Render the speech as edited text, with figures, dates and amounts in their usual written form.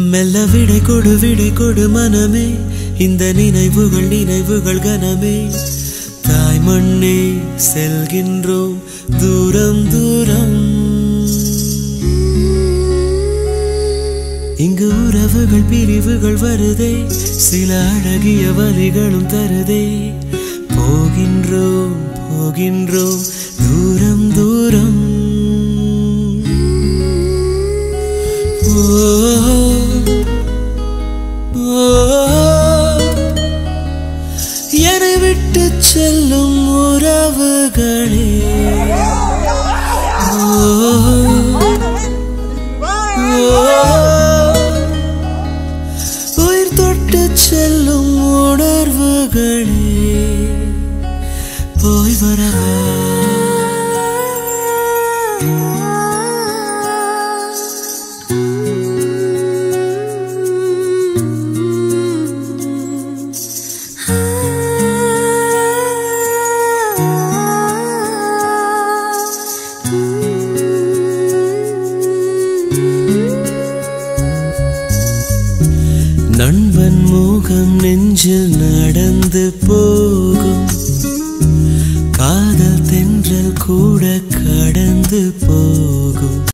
மெல்ல விடை கொடு மனமே இந்த நினைவுகள் கனமே தாய் மண்ணே செல்கின்றோம் தூரம் தூரம் இங்கு உறவுகள் பிரிவுகள் வருதே சில அழகிய வலிகளும் தருதே போகின்றோம் தூரம் தூரம் என்னை விட்டு செல்லும் உறவுகளே உயிர் தொட்டு செல்லும் உணர்வுகளே போய் வரவா நண்பன் முகம் நெஞ்சில் நடந்து